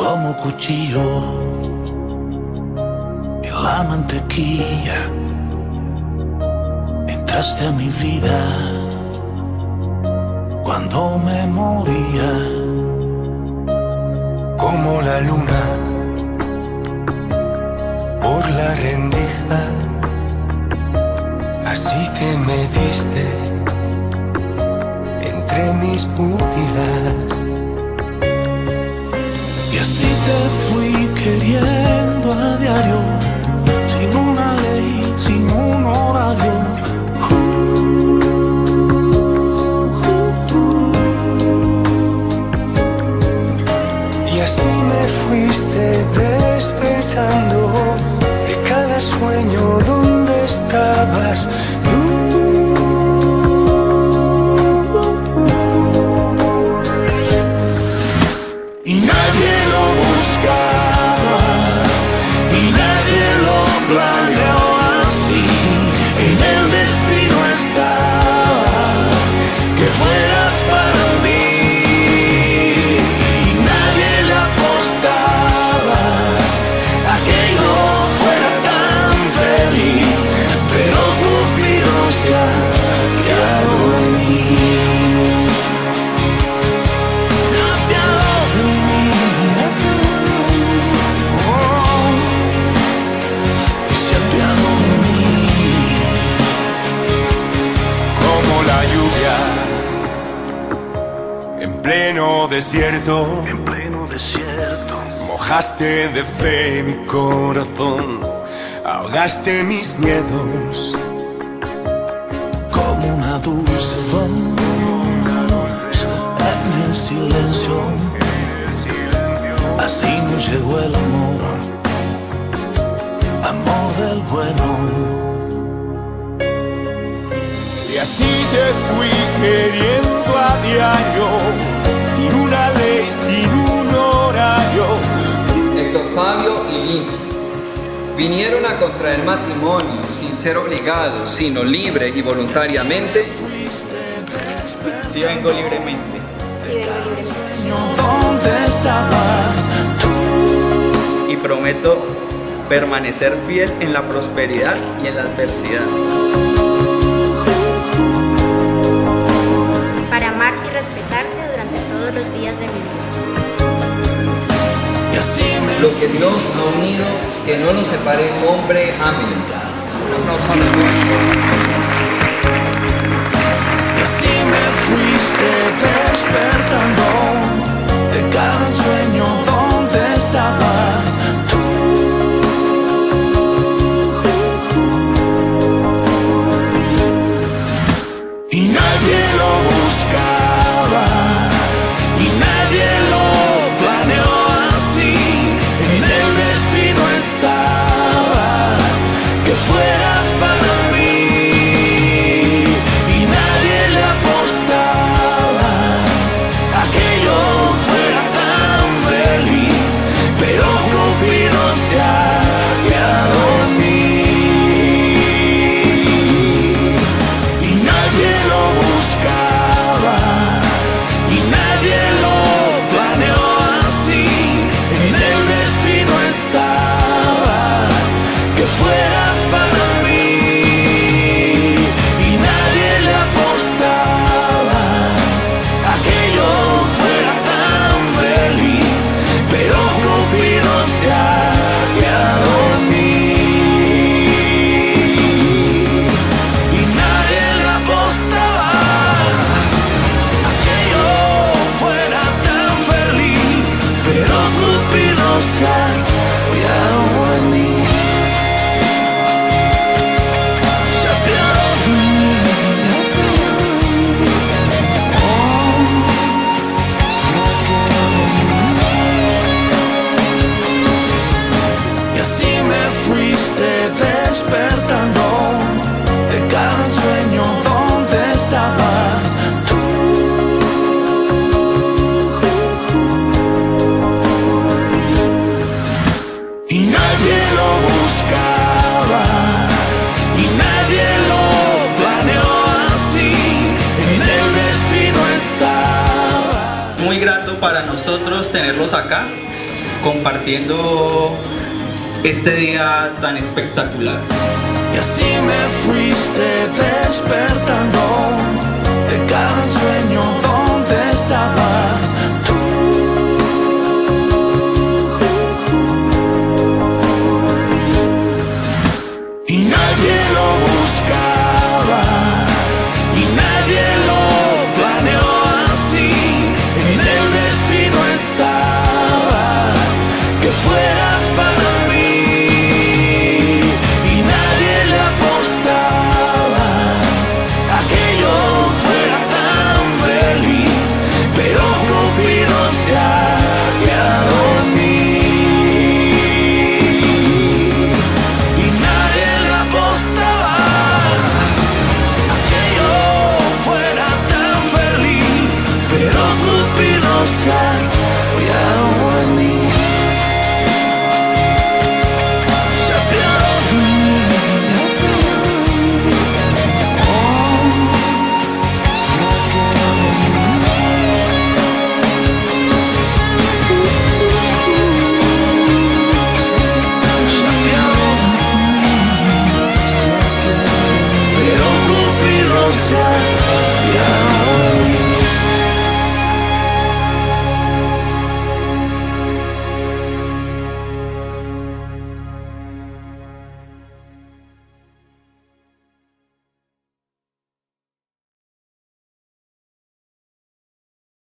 como cuchillo en la mantequilla. Entraste a mi vida cuando me moría, como la luna por la rendija, así te metiste entre mis pupilas. Y así te fui queriendo a diario, sin una ley, sin un horario. Y así me fuiste despertando de cada sueño donde estabas. Y nadie lo buscaba, y nadie lo planeó así. En el destino estaba que fueras para mí. Y nadie le apostaba a que yo fuera tan feliz, pero Cupido se apiadó de mí. En pleno desierto, mojaste de fe mi corazón, ahogaste mis miedos. Como una dulce voz en el silencio, así nos llegó el amor, amor del bueno. Y así te fui queriendo a diario, sin una ley, sin un horario. Héctor Fabio y Linzo vinieron a contraer matrimonio sin ser obligados, sino libre y voluntariamente. Sí vengo libremente. Sí vengo libremente. ¿Dónde estabas tú? Y prometo permanecer fiel en la prosperidad y en la adversidad. Para amarte y respetarte durante todos los días de mi vida. Y así me Lo que Dios ha unido, que no nos separe hombre. Amén. Y así me fuiste despertando de cada sueño donde estabas tú. Y nadie lo buscaba, y nadie lo planeó así. En el destino estaba que fueras para mí. Y nadie le apostaba a que yo fuera tan feliz, pero Cupido se apiadó de mí. Y nadie lo buscaba, y nadie lo planeó así. En el destino estaba que fueras para mí. Y nadie le apostaba a que yo fuera tan feliz, pero Cupido se apiadó de mí. Y nadie le apostaba a que yo fuera tan feliz, pero Cupido se apiadó de mí. Se apiadó de mí. Oh, se apiadó de mí. Y así me fuiste despertando de cada sueño donde estabas tú. Y nadie lo buscaba, y nadie lo planeó así. En el destino estaba. Muy grato para nosotros tenerlos acá compartiendo este día tan espectacular. Y así me fuiste despertando de cada sueño donde estabas.